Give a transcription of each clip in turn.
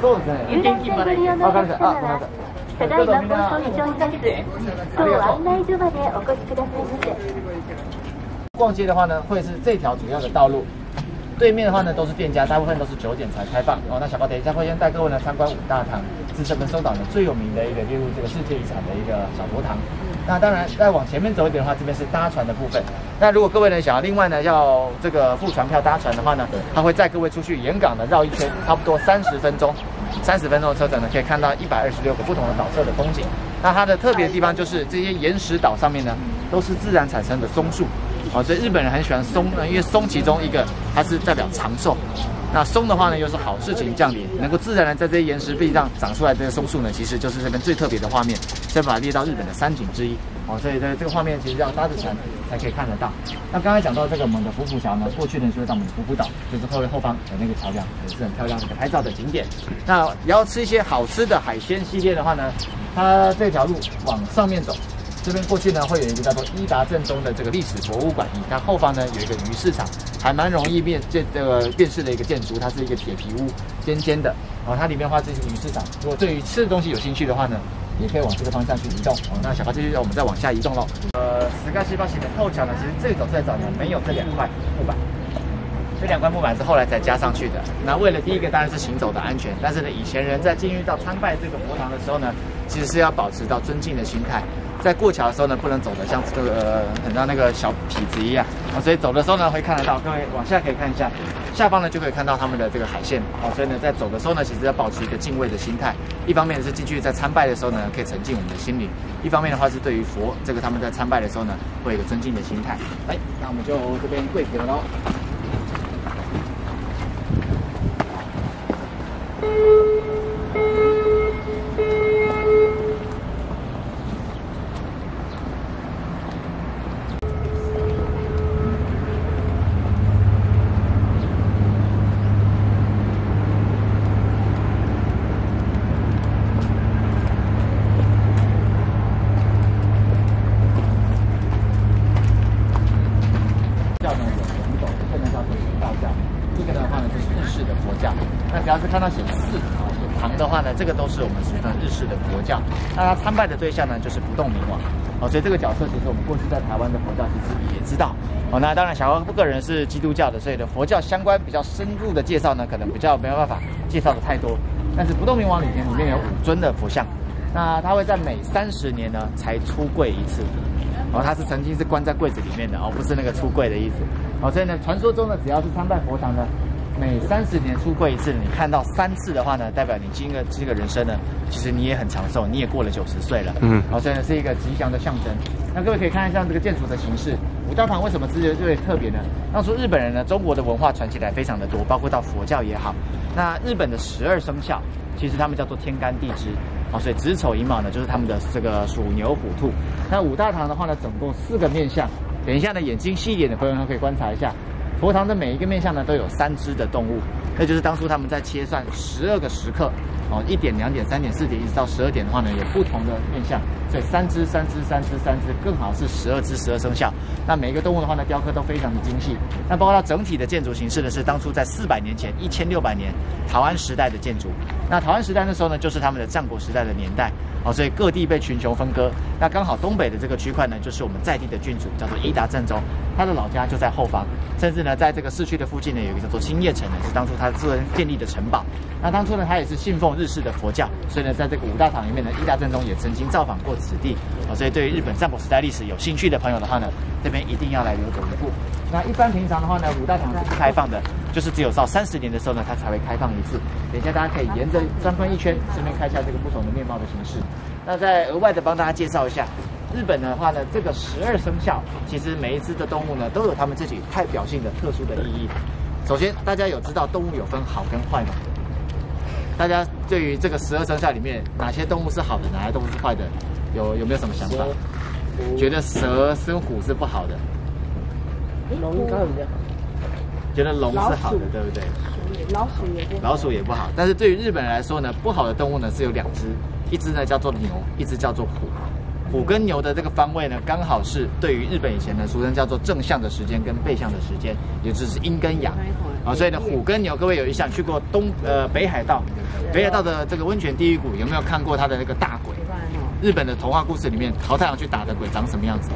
そうですね。 遊覧船ご利用のお客様は、ただいま放送しております当案内所までお越しくださいませ。 逛街的话呢，会是这条主要的道路。对面的话呢都是店家，大部分都是9点才开放哦。那小高等一下会先带各位呢参观五大堂，是这个松岛呢最有名的一个列入这个世界遗产的一个小佛堂。那当然再往前面走一点的话，这边是搭船的部分。那如果各位呢想要另外呢要这个付船票搭船的话呢，他会载各位出去沿港呢绕一圈，差不多30分钟。30分钟的车程呢，可以看到126个不同的岛侧的风景。那它的特别的地方就是这些岩石岛上面呢，都是自然产生的松树。哦，所以日本人很喜欢松呢，因为松其中一个它是代表长寿。那松的话呢，又是好事情降临，能够自然的在这些岩石壁上长出来的这个松树呢，其实就是这边最特别的画面，再把它列到日本的3景之一。哦，所以这个画面其实要搭着船才可以看得到。那刚才讲到这个我们的福浦桥呢，过去呢就是到我们的福浦岛，就是后方有那个桥梁，也是很漂亮的一个拍照的景点。那也要吃一些好吃的海鲜系列的话呢，它这条路往上面走。这边过去呢，会有一个叫做伊达正宗的这个历史博物馆，它后方呢有一个鱼市场，还蛮容易辨识的一个建筑，它是一个铁皮屋，尖尖的。哦，它里面的话这是鱼市场，如果对于吃的东西有兴趣的话呢，也可以往这个方向去移动。哦，那小高继续，我们再往下移动喽。石垣西八型的后桥呢，其实最早呢没有这2块木板。这2块木板是后来才加上去的。那为了第一个当然是行走的安全，但是呢，以前人在进入到参拜这个佛堂的时候呢，其实是要保持到尊敬的心态。在过桥的时候呢，不能走得像这个很像那个小痞子一样啊，所以走的时候呢会看得到，各位往下可以看一下，下方呢就可以看到他们的这个海线啊，所以呢在走的时候呢，其实要保持一个敬畏的心态。一方面是进去在参拜的时候呢，可以沉浸我们的心灵；一方面的话是对于佛这个他们在参拜的时候呢，会有一个尊敬的心态。来，那我们就这边跪帖了喽。只要是看到写寺啊、有堂的话呢，这个都是我们俗称日式的佛教。那他参拜的对象呢，就是不动明王。哦，所以这个角色其实我们过去在台湾的佛教其实也知道。哦，那当然小高个人是基督教的，所以呢佛教相关比较深入的介绍呢，可能比较没有办法介绍的太多。但是不动明王里面有5尊的佛像，那他会在每30年呢才出柜一次。哦，他是曾经是关在柜子里面的哦，不是那个出柜的意思。哦，所以呢，传说中呢，只要是参拜佛堂呢，每30年出柜一次，你看到3次的话呢，代表你这个人生呢，其实你也很长寿，你也过了90岁了。好，所以呢是一个吉祥的象征。那各位可以看一下这个建筑的形式，五大堂为什么最特别呢？当初日本人呢，中国的文化传起来非常的多，包括到佛教也好。那日本的12生肖，其实他们叫做天干地支。哦，所以子丑寅卯呢，就是他们的这个属牛、虎、兔。那五大堂的话呢，总共4个面相。等一下呢，眼睛细一点的朋友们可以观察一下，佛堂的每一个面相呢，都有3只的动物，那就是当初他们在切算12个时刻，哦，1点、2点、3点、4点，一直到12点的话呢，有不同的面相，所以3只，更好是12只12生肖。那每一个动物的话呢，雕刻都非常的精细。那包括它整体的建筑形式呢，是当初在400年前1600年桃安时代的建筑。那桃安时代那时候呢，就是他们的战国时代的年代。哦，所以各地被群雄分割。那刚好东北的这个区块呢，就是我们在地的郡主，叫做伊达正宗，他的老家就在后方。甚至呢，在这个市区的附近呢，有一个叫做新叶城呢，是当初他个人建立的城堡。那当初呢，他也是信奉日式的佛教，所以呢，在这个五大堂里面呢，伊达正宗也曾经造访过此地。哦，所以对于日本战国时代历史有兴趣的朋友的话呢，这边一定要来留走一步。那一般平常的话呢，五大堂是不开放的，就是只有到30年的时候呢，它才会开放一次。等一下大家可以沿着3分1圈，顺便看一下这个不同的面貌的形式。那再额外的帮大家介绍一下，日本的话呢，这个12生肖，其实每一只的动物呢，都有它们自己代表性的特殊的意义。首先，大家有知道动物有分好跟坏吗？大家对于这个12生肖里面，哪些动物是好的，哪些动物是坏的，有没有什么想法？觉得蛇跟虎是不好的。 龙应该比较好。 觉得龙是好的，对不对？老鼠也不好。但是对于日本人来说呢，不好的动物呢是有2只，一只呢叫做牛，一只叫做虎。 虎跟牛的这个方位呢，刚好是对于日本以前呢，俗称叫做正向的时间跟背向的时间，也就是阴跟阳啊。所以呢，虎跟牛，各位有印象去过北海道，北海道的这个温泉地狱谷有没有看过它的那个大鬼？日本的童话故事里面，桃太郎去打的鬼长什么样子？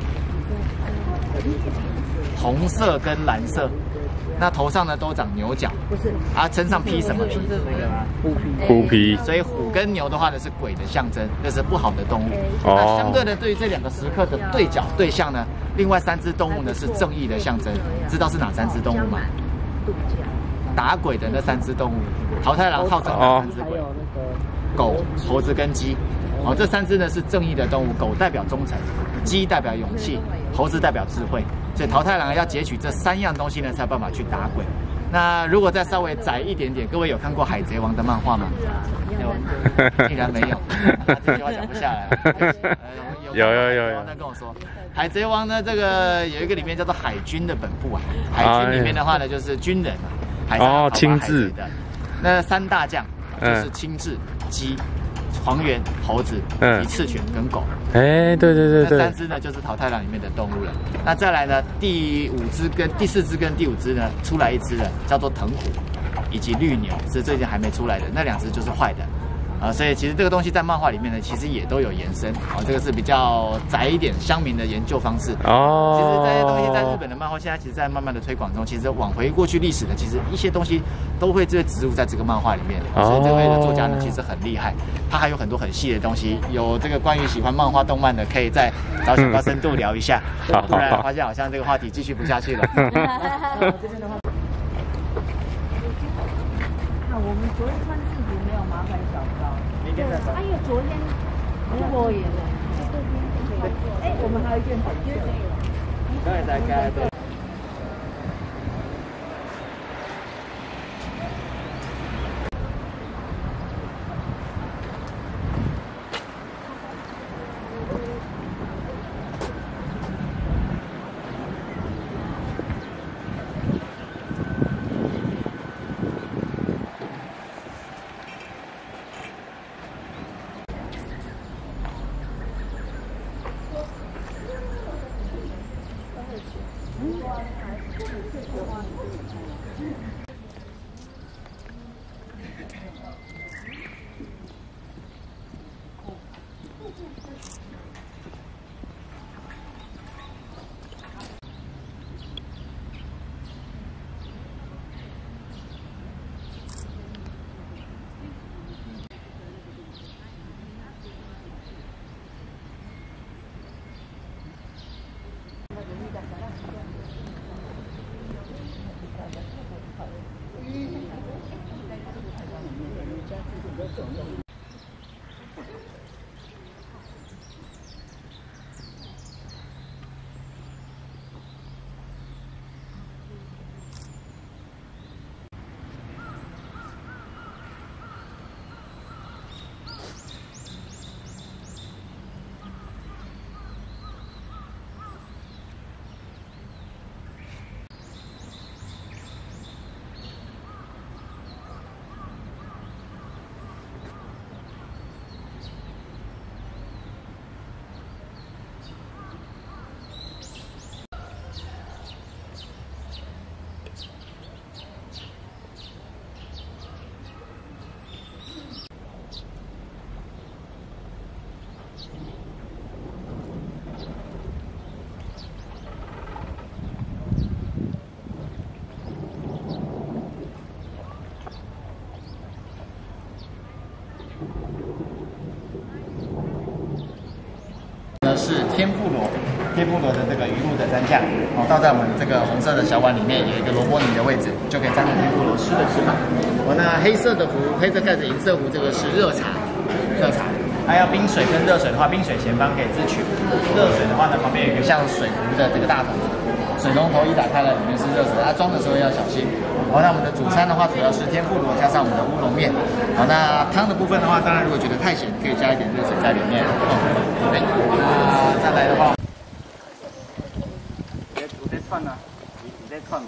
红色跟蓝色。那头上呢都长牛角，不是啊，身上披什么皮？ 虎皮。 所以虎跟牛的话呢是鬼的象征，这是不好的动物。那相对的，对于这2个时刻的对角对象呢，另外3只动物呢是正义的象征。知道是哪3只动物吗？打鬼的那3只动物，桃太郎号称哪3只鬼？狗、猴子跟鸡。哦，这3只呢是正义的动物，狗代表忠诚，鸡代表勇气，猴子代表智慧。所以桃太郎要截取这3样东西呢，才有办法去打鬼。那如果再稍微窄一点点，各位有看过《海贼王》的漫画吗？竟然没有，这句话讲不下来。 有。 那跟我说，《海贼王》呢，这个有一个里面叫做海军的本部啊，海军里面的话呢就是军人啊，海上亲自的。那3大将就是亲自、鸡、黄猿、猴子以及赤犬跟狗。对。这3只呢就是桃太郎里面的动物了。那再来呢，第4只跟第5只呢出来1只了，叫做藤虎以及绿牛，是最近还没出来的。那2只就是坏的。所以其实这个东西在漫画里面呢，其实也都有延伸。这个是比较窄一点乡民的研究方式。其实这些东西在日本的漫画现在其实在慢慢的推广中。其实往回过去历史的，其实一些东西都会植入在这个漫画里面。所以这位的作家呢，其实很厉害，他还有很多很细的东西。有这个关于喜欢漫画动漫的，可以再找小高深度聊一下。不然发现好像这个话题继续不下去了。这边的话。 我们昨天穿制服没有麻烦小高，明天再穿。哎呦，昨天我也了，我们还有一件粉色。 对，大概对。是天妇罗的这个鱼露的蘸酱，倒在我们这个红色的小碗里面，有一个萝卜泥的位置，就可以沾着天妇罗吃的吃法。那黑色盖着银色壶，这个是热茶。还要冰水跟热水的话，冰水前方可以自取，热水的话呢，旁边有一个像水壶的这个大桶，水龙头一打开了，里面是热水，装的时候要小心。那我们的主餐的话，主要是天妇罗加上我们的乌龙面。那汤的部分的话，当然如果觉得太咸，可以加一点热水在里面。对，那再来的话，我在串呢，你在串吗？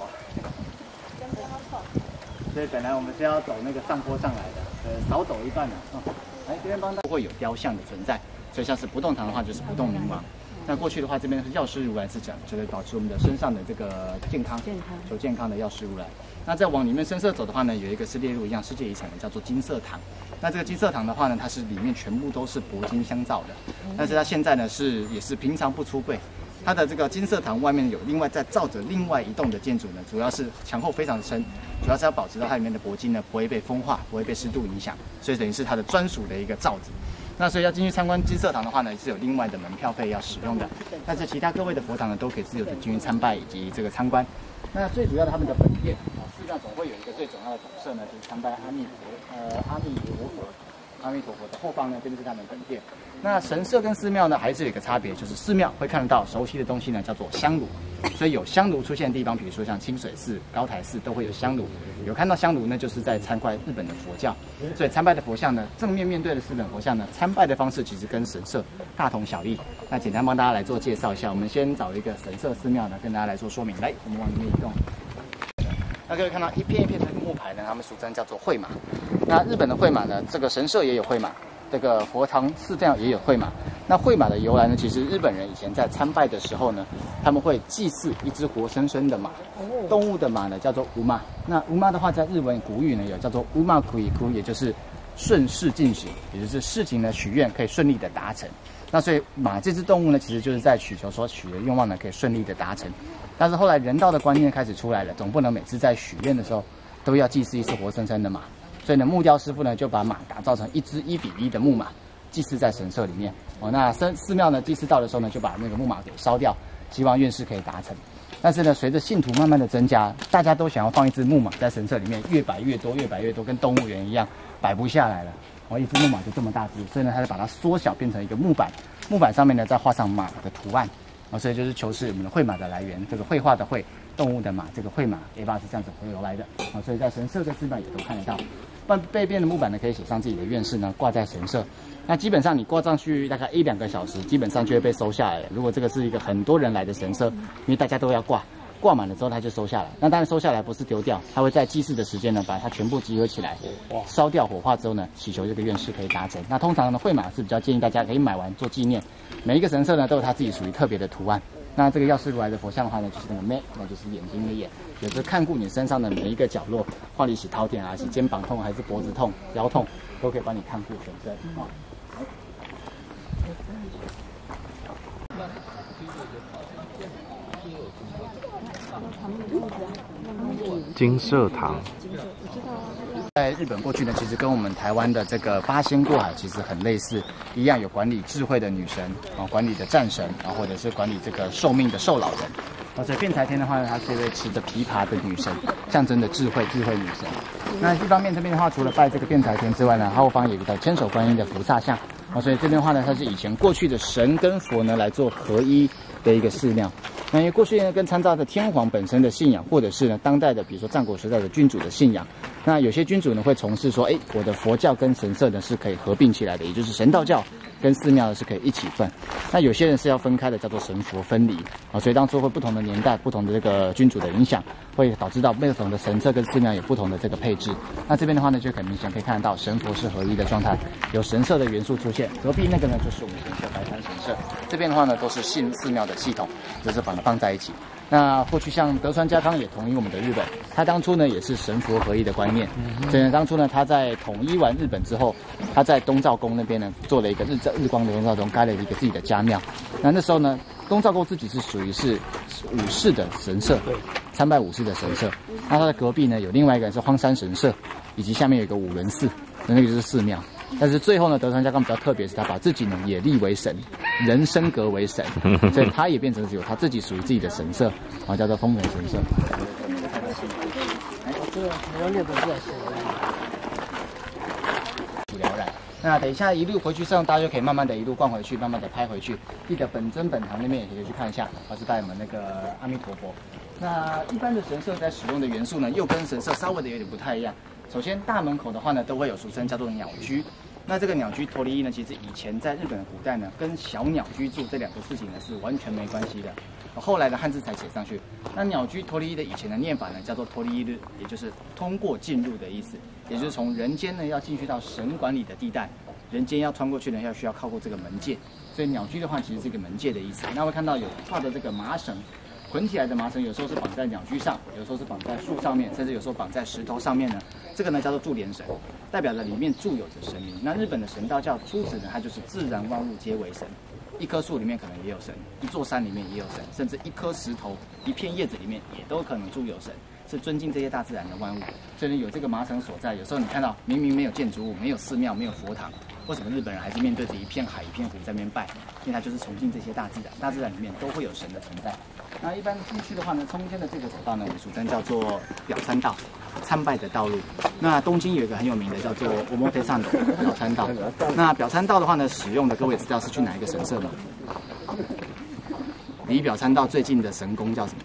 所以本来我们是要走那个上坡上来的，少走一段的。这边帮大家会有雕像的存在， 所以像是不动堂的话，就是不动明王。那过去的话，这边是药师如来是讲，就是保持我们的身上的这个健康，求健康的药师如来。那再往里面深色走的话呢，有一个是列入一样世界遗产的，叫做金色堂。那这个金色堂的话呢，它是里面全部都是铂金镶造的，但是它现在呢也是平常不出柜。它的这个金色堂外面有另外再造着另外一栋的建筑呢，主要是墙厚非常深，主要是要保持到它里面的铂金呢不会被风化，不会被湿度影响，所以等于是它的专属的一个罩子。那所以要进去参观金色堂的话呢，是有另外的门票费要使用的。但是其他各位的佛堂呢，都可以自由的进去参拜以及这个参观。那最主要的他们的本殿寺庙总会有一个最重要的总社呢，就是参拜阿弥陀佛的后方呢，这边是他们本殿。那神社跟寺庙呢，还是有一个差别，就是寺庙会看得到熟悉的东西呢，叫做香炉。所以有香炉出现的地方，比如说像清水寺、高台寺，都会有香炉。有看到香炉呢，就是在参观日本的佛教。所以参拜的佛像呢，正面面对的日本佛像呢，参拜的方式其实跟神社大同小异。那简单帮大家来做介绍一下，我们先找一个神社寺庙呢，跟大家来做说明。来，我们往里面移动。那可以看到一片一片的木牌呢，他们俗称叫做会马。那日本的会马呢，这个神社也有会马，这个佛堂寺庙也有会马。那会马的由来呢，其实日本人以前在参拜的时候呢，他们会祭祀一只活生生的马，动物的马呢叫做无马。那无马的话，在日文古语呢有叫做无马苦以哭，也就是顺势进行，也就是事情呢许愿可以顺利的达成。那所以马这只动物呢，其实就是在祈求所许的愿望呢可以顺利的达成。但是后来人道的观念开始出来了，总不能每次在许愿的时候都要祭祀一只活生生的马，所以呢，木雕师傅呢就把马打造成一只1:1的木马，祭祀在神社里面。那寺庙呢祭祀到的时候呢，就把那个木马给烧掉，希望愿事可以达成。但是呢，随着信徒慢慢的增加，大家都想要放一只木马在神社里面，越摆越多，越摆越多，跟动物园一样，摆不下来了。一只木马就这么大只，所以呢，他就把它缩小变成一个木板，木板上面呢再画上马的图案。所以就是求是我们的绘马的来源，这个绘画的绘，动物的马，这个绘马 A8是这样子由来的。所以在神社跟寺庙也都看得到。背面的木板呢，可以写上自己的愿事呢，挂在神社。那基本上你挂上去大概1-2个小时，基本上就会被收下来了。如果这个是一个很多人来的神社，因为大家都要挂满了之后，它就收下来。那当然收下来不是丢掉，它会在祭祀的时间呢，把它全部集合起来，烧掉火化之后呢，祈求这个愿事可以达成。那通常呢，绘马是比较建议大家可以买完做纪念。每一个神社呢，都有它自己属于特别的图案。那这个药师如来的佛像的话呢，就是那个眉，那就是眼睛的眼，有时看顾你身上的每一个角落，换你洗头点啊，洗肩膀痛还是脖子痛、腰痛，都可以帮你看顾全身啊。 金色堂。 在日本过去呢，其实跟我们台湾的这个八仙过海其实很类似，一样有管理智慧的女神啊，管理的战神啊，或者是管理这个寿命的寿老人。所以辩才天的话呢，她是一位持着琵琶的女神，象征的智慧女神。那一方面这边的话，除了拜这个辩才天之外呢，后方有一个千手观音的菩萨像啊，所以这边的话呢，它是以前过去的神跟佛呢来做合一的一个寺庙。那因为过去呢，跟参照的天皇本身的信仰，或者是呢当代的，比如说战国时代的君主的信仰，那有些君主呢会从事说，我的佛教跟神社呢是可以合并起来的，也就是神道教跟寺庙呢是可以一起分。那有些人是要分开的，叫做神佛分离啊。所以当初会不同的年代、不同的这个君主的影响，会导致到不同的神社跟寺庙有不同的这个配置。那这边的话呢，就很明显可以看得到神佛是合一的状态，有神社的元素出现。隔壁那个呢，就是我们神社白山神社。这边的话呢，都是信寺庙的系统，就是把它放在一起。那过去像德川家康也统一我们的日本，他当初呢也是神佛合一的观念。所以当初呢，他在统一完日本之后，他在东照宫那边呢做了一个日光的东照宫，开了一个自己的家庙。那时候呢，东照宫自己是属于是武士的神社，参拜武士的神社。那他的隔壁呢有另外一个是荒山神社，以及下面有一个五伦寺，那个就是寺庙。但是最后呢，德川家康比较特别，是他把自己呢也立为神，人升格为神，所以他也变成有他自己属于自己的神社，啊，叫做丰原神社。 这个没有6个字聊染。那等一下一路回去上，大家就可以慢慢的一路逛回去，慢慢的拍回去。记得本尊本堂那边也可以去看一下，我是拜我们那个阿弥陀佛。那一般的神社在使用的元素呢，又跟神社稍微的有点不太一样。首先大门口的话呢，都会有俗称叫做鸟居。那这个鸟居陀利伊呢，其实以前在日本的古代呢，跟小鸟居住这2个事情呢是完全没关系的。后来的汉字才写上去。那鸟居陀利伊的以前的念法呢，叫做陀利伊日，也就是通过进入的意思，也就是从人间呢要进去到神管理的地带， 人间要穿过去呢，需要靠过这个门界。所以鸟居的话，其实是一个门界的意思。那会看到有画的这个麻绳，捆起来的麻绳，有时候是绑在鸟居上，有时候是绑在树上面，甚至有时候绑在石头上面呢。这个呢叫做注连绳，代表着里面住有着神明。那日本的神道教出子呢，它就是自然万物皆为神。一棵树里面可能也有神，一座山里面也有神，甚至一颗石头、一片叶子里面也都可能住有神，是尊敬这些大自然的万物。所以呢，有这个麻绳所在，有时候你看到明明没有建筑物、没有寺庙、没有佛堂，为什么日本人还是面对着一片海、一片湖在那边拜？因为他就是崇敬这些大自然，大自然里面都会有神的存在。那一般进去的话呢，中间的这个走道呢，我们俗称叫做表参道，参拜的道路。那东京有一个很有名的叫做表参道，表参道。那表参道的话呢，使用的各位知道是去哪一个神社吗？离表参道最近的神宫叫什么？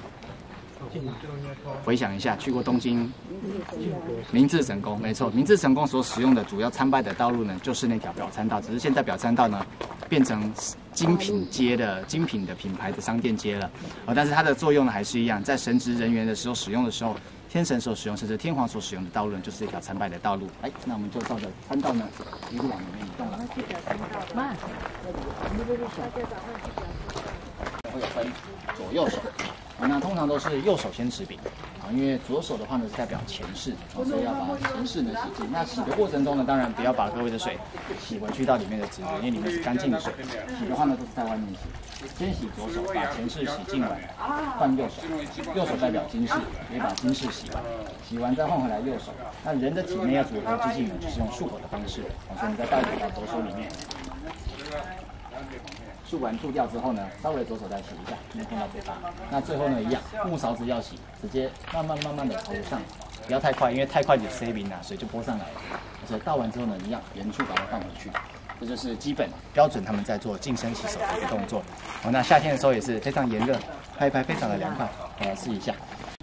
回想一下，去过东京明治神宫，没错，明治神宫所使用的主要参拜的道路呢，就是那条表参道。只是现在表参道呢，变成精品的品牌的商店街了。但是它的作用呢还是一样，在神职人员的时候使用的时候，天神所使用，甚至天皇所使用的道路呢，就是这条参拜的道路。那我们就照着参道呢，一路往里面移动了。会有分左右手。那通常都是右手先持柄因为左手的话呢是代表前世所以要把前世呢洗净。那洗的过程中呢，当然不要把各位的水洗回去到里面的植物，因为里面是干净的水。洗的话呢都是在外面洗，先洗左手，把前世洗净完，换右手，右手代表今世，也把今世洗完，洗完再换回来右手。那人的体内要如何之净呢？就是用漱口的方式，所以你再倒回到左手里面。漱完吐掉之后呢，稍微左手再洗一下，没碰到嘴巴。那最后呢，一样，木勺子要洗，直接慢慢的投上，不要太快，因为太快你塞冰水就泼上来了。所以倒完之后呢，一样原处把它放回去。这就是基本标准他们在做净身洗手的一个动作。那夏天的时候也是非常炎热，拍一拍非常的凉快，来试一下。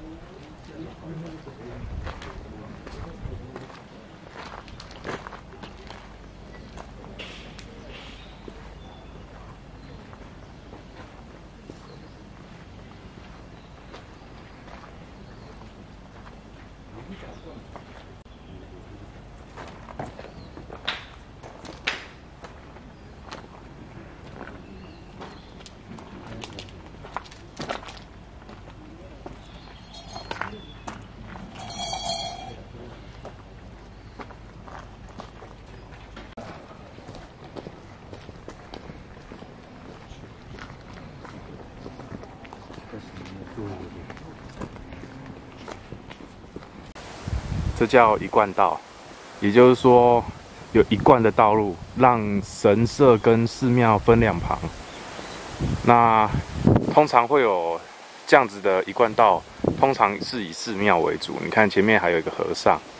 这叫一贯道，也就是说有一贯的道路，让神社跟寺庙分两旁。那通常会有这样子的一贯道，通常是以寺庙为主。你看前面还有一个和尚。